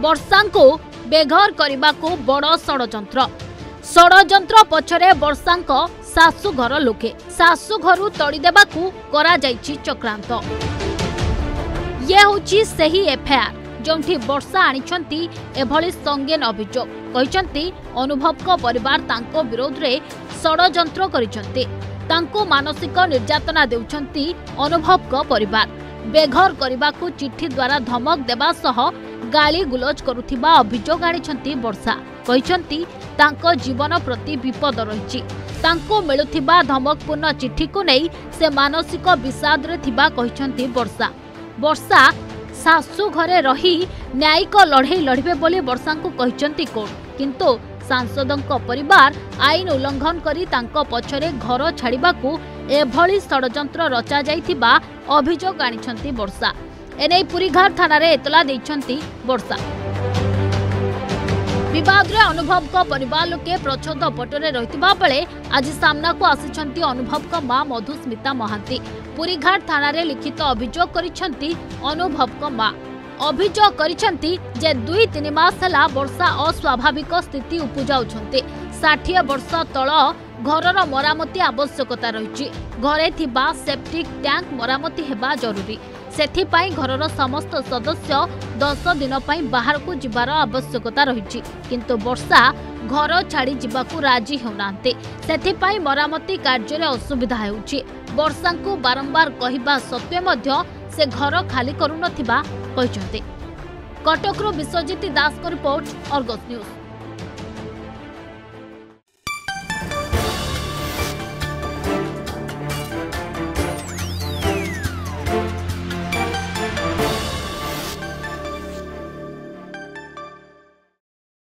वर्षा को बेघर करने को बड़ षड़यंत्र पछरे वर्षा शाशुघर लोके शाशुघर तड़ीदेवा करा जायछि चक्रांत। ये होछि सही एफआईआर जोंठी वर्षा आनिछंती एभली संगीन अभियोग कहिसंती अनुभव को परिवार तांको विरोध रे षड़यंत्र करिसंती। तांको मानसिक निर्यातना देउछंती अनुभव को परिवार बेघर करने चिट्ठी द्वारा धमक देवा सह गाली गुलज करुथिबा अभियोग आनिछंती वर्षा कहिसंती तांको जीवन प्रति विपद रहिछि। तांको मिलुथिबा धमकपूर्ण चिट्ठी को नहीं से मानसिक विषाद रे थिबा कहिसंती वर्षा शाशु घरे रही न्यायिक लड़े लड़बे बोली वर्षा को कहिसंती कोर्ट किंतु सांसदों परिवार आईन उल्लंघन करी तांको पछरे घर छाड़िबाकू एभली षड़यंत्र रचा जाइथिबा अभियोग आनिछंती वर्षा। एनै पुरीघाट थाना रे एतला दैछंती वर्षा। विवाद रे अनुभव को परिवार लोके प्रच्छद पटरे रहितबा बेले आज सामना को आसिछंती अनुभव को मां मधुस्मिता महांती। पुरीघाट थाना रे लिखित अभियोग करिछंती अनुभव को मां। अभियोग करिछंती जे 2-3 मास हला वर्षा अस्वाभाविक स्थिति उपजाउछंती। 60 वर्ष तळ घरर मरामती आवश्यकता रहिछि। घरे थिबा सेप्टिक टैंक मरामती हेबा जरूरी। सेथिपाई घरर समस्त सदस्य 10 दिन पाई बाहर को जिबार आवश्यकता रहिछि किंतु वर्षा घर छाड़ी जिबाकू राजी होनांते। सेथिपाई मरामती कार्य रे असुविधा हेउछि। वर्षा को बारंबार कहिबा सत्वे मध्य से घर खाली करू नथिबा कहिसंते। कटकरू विश्वजीत दास को रिपोर्ट अर्गस न्यूज।